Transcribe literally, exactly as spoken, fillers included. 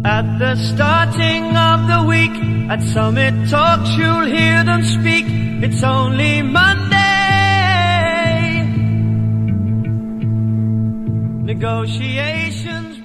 At the starting of the week, at Summit Talks you'll hear them speak. It's only Monday. Negotiations